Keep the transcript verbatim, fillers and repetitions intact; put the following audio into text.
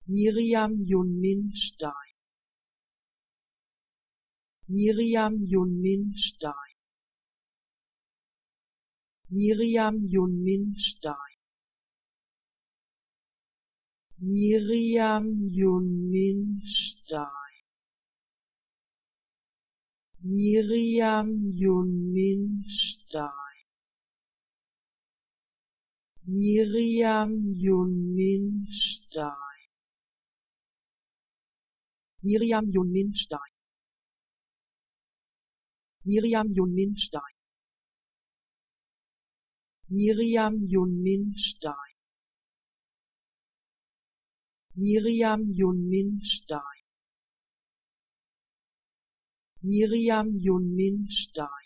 Miriam Yunmin Stein, Miriam Yunmin Stein, Miriam Yunmin Stein, Miriam Yunmin Stein, Miriam Yunmin Stein, Miriam Yunmin Stein, Miriam Yunmin Stein, Miriam Yunmin Stein, Miriam Yunmin Stein, Miriam Yunmin Stein, Miriam Yunmin Stein,